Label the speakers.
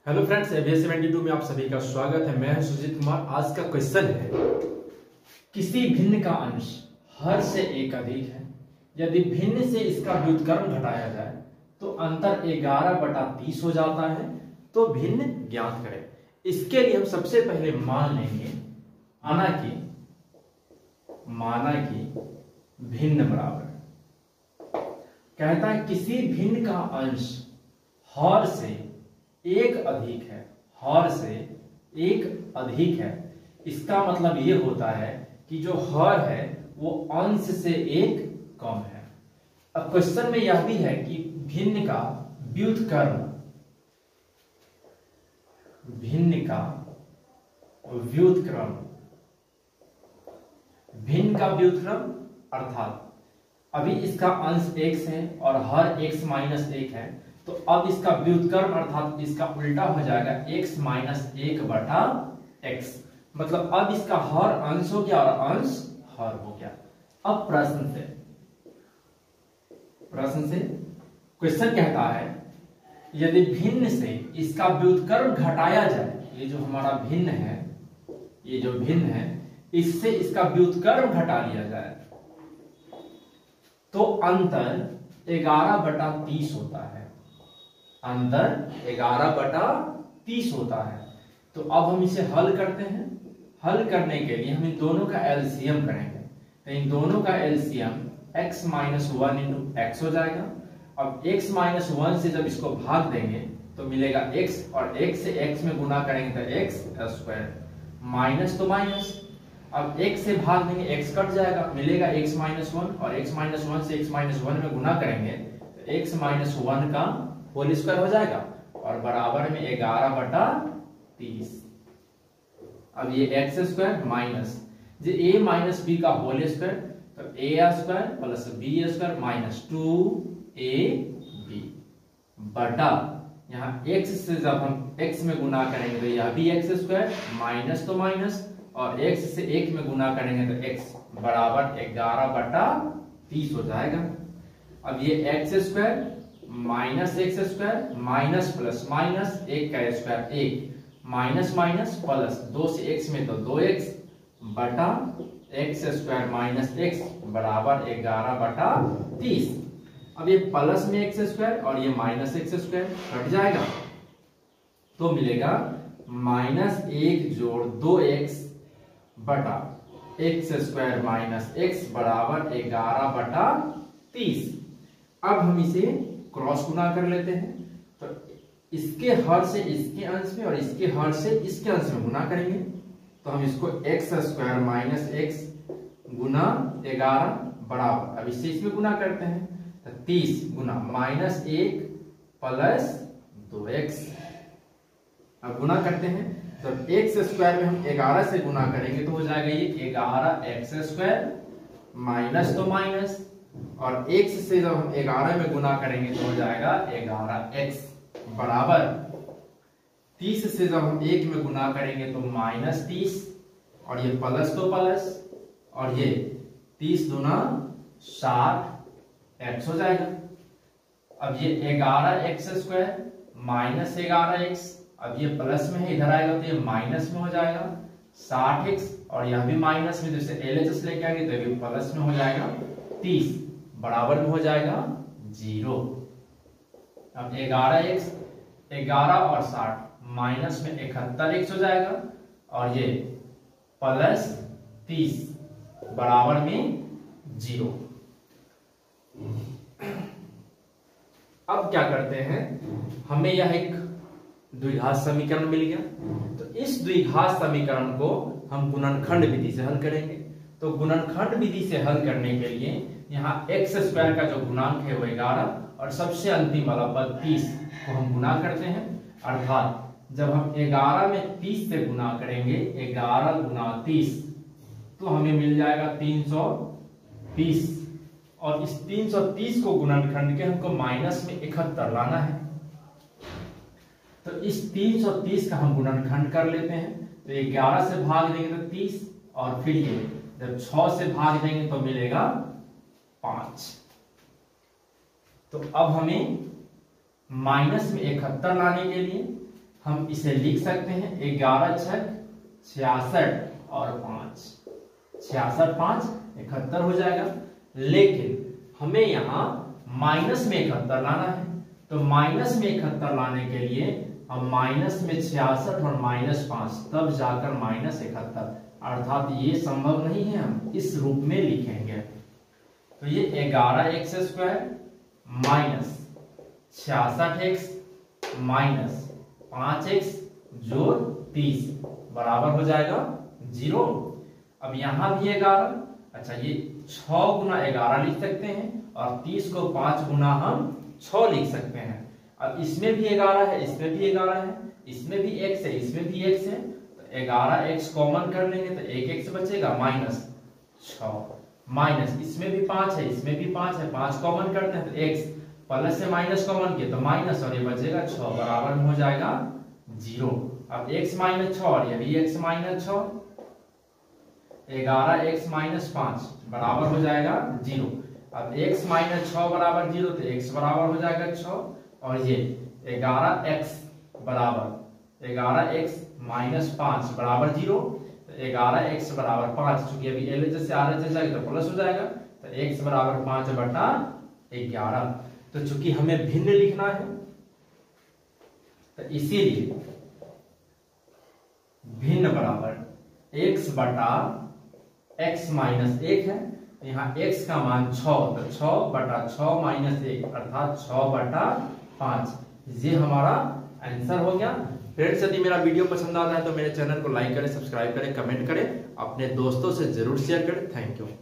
Speaker 1: Hello friends, ABS 72 में आप सभी का स्वागत है। मैं हूं सुजीत कुमार। आज का क्वेश्चन है, किसी भिन्न का अंश हर से एक अधिक है। यदि भिन्न से इसका व्युत्क्रम घटाया जाए तो अंतर 11/30 हो जाता है, तो भिन्न ज्ञात करें। इसके लिए हम सबसे पहले मान लेंगे माना कि भिन्न बराबर कहता है किसी भिन्न का अंश हर से एक अधिक है। हर से एक अधिक है, इसका मतलब ये होता है कि जो हर है वो अंश से एक कम है। अब क्वेश्चन में यह भी है कि भिन्न का व्युत्क्रम अर्थात अभी इसका अंश x है और हर x माइनस 1 है, तो अब इसका व्युत्क्रम अर्थात इसका उल्टा हो जाएगा x माइनस 1/x। मतलब अब इसका हर अंश हो गया और अंश हर हो गया। अब प्रश्न से क्वेश्चन कहता है, यदि भिन्न से इसका व्युत्क्रम घटाया जाए, ये जो हमारा भिन्न है, इससे इसका व्युत्क्रम घटा लिया जाए तो अंतर 11/30 होता है। अंतर 11/30 होता है। तो अब हम इसे हल करते हैं। हल करने के लिए हम इन दोनों का एलसीएम करेंगे। तो इन दोनों का LCM x minus 1 into x हो जाएगा। अब x माइनस 1 से जब इसको भाग देंगे तो मिलेगा x, और x से x में गुना करेंगे तो x²। माइनस तो माइनस, अब x से भाग देंगे x कट जाएगा, मिलेगा x माइनस 1, और x माइनस 1 से x माइनस 1 में गुना करेंगे तो x माइनस 1 का होल स्क्वायर हो जाएगा और बराबर में 11/30। अब ये x² माइनस जो a माइनस b का होल स्क्वायर, तो a² plus b² minus 2ab बटा यहाँ x से जब हम x में गुना करेंगे तो यह भी x² माइनस तो माइनस, और x से 1 में गुना करेंगे तो x बराबर 11/30 हो जाएगा। अब ये x² minus x² minus plus minus 1 का स्क्वायर 1 माइनस माइनस प्लस 2 से x में तो 2x बटा x² माइनस x बराबर 11/30। अब ये प्लस में x² और ये माइनस x² कट जाएगा तो मिलेगा माइनस 1 जोड़ 2x बटा x² माइनस x बराबर 11/30। अब हम इसे क्रॉस गुना कर लेते हैं। तो इसके हर से इसके अंश में और इसके हर से इसके अंश में गुना करेंगे तो हम इसको x² माइनस x गुना 11 बराबर, अब इससे इसमें गुना करते हैं तो 30 गुना माइनस 1 प्लस 2x। अब गुना करते हैं तो x² में हम 11 से गुना करेंगे तो हो जाएगा ये 11x² माइनस तो माइनस, और x से जब हम 11 में गुना करेंगे तो हो जाएगा 11x बराबर 30 से जब हम 1 में गुना करेंगे तो माइनस 30, और ये प्लस तो प्लस, और ये 30 दूना 60x हो जाएगा। अब ये 11x² माइनस 11x, अब ये प्लस में है, इधर आएगा तो ये माइनस में हो जाएगा 60x, और यह भी माइनस में, जैसे LHS लेके आएंगे तो ये प्लस में हो जाएगा 30 बराबर में हो जाएगा 0। अब 11x 11 और 60 माइनस में 71x हो जाएगा, और ये प्लस 30 बराबर में 0। अब क्या करते हैं, हमें यह एक द्विघात समीकरण मिल गया। तो इस द्विघात समीकरण को हम गुणनखंड विधि से हल करेंगे। तो गुणनखंड विधि से हल करने के लिए यहाँ x² का जो गुणांक है वो 11 और सबसे अंतिम वाला पद 30 को हम गुना करते हैं। अर्थात जब हम 11 में 30 से गुना करेंगे 11 गुना 30 तो हमें मिल जाएगा 330, और इस 330 को गुणनखंड के हमको माइनस में 71 लाना है। तो इस 330 का हम गुणनखंड कर लेते हैं। तो 11 से भाग देंगे तो 30, और फिर ये जब 6 से भाग देंगे तो मिलेगा 5। तो अब हमें माइनस में 71 लाने के लिए हम इसे लिख सकते हैं 11 छक 66 और 5, 66 5 71 हो जाएगा। लेकिन हमें यहाँ माइनस में 71 लाना है, तो माइनस में 71 लाने के लिए हम माइनस में 66 और -5 तब जाकर -71, अर्थात ये संभव नहीं है, हम इस रूप में लिखेंगे। तो ये 11x² minus 66x minus 5x जोड़ 30 बराबर हो जाएगा 0। अब यहां भी 11, अच्छा ये 6 गुना 11 लिख सकते हैं और 30 को 5 गुना हम 6 लिख सकते हैं। अब इसमें भी 11 है, इसमें भी 11 है, इसमें भी x है, इसमें भी x है, तो 11x कॉमन कर लेंगे तो 1x बचेगा -6 माइनस इसमें भी 5 है, इसमें भी 5 है, 5 कॉमन करते हैं तो x प्लस से माइनस कॉमन किया तो माइनस और ये बचेगा 6 बराबर में हो जाएगा 0। अब x -6 और ये भी x -6, 11x -5 बराबर हो जाएगा 0। अब x -6 बराबर 0 तो x बराबर हो जाएगा 6 और ये 11x बराबर 11x -5 बराबर 0, तो 11x बराबर 5, चूंकि अभी LHS से RHS जाएगा तो प्लस हो जाएगा, तो x बराबर 5/11। तो चूंकि हमें भिन्न लिखना है तो इसीलिए भिन्न बराबर x बटा x -1 है, यहाँ x का मान 6, तो 6/6 -1 अर्थात 6/5, ये हमारा आंसर हो गया। फ्रेंड्स, यदि मेरा वीडियो पसंद आता है तो मेरे चैनल को लाइक करें, सब्सक्राइब करें, कमेंट करें, अपने दोस्तों से जरूर शेयर करें। Thank you.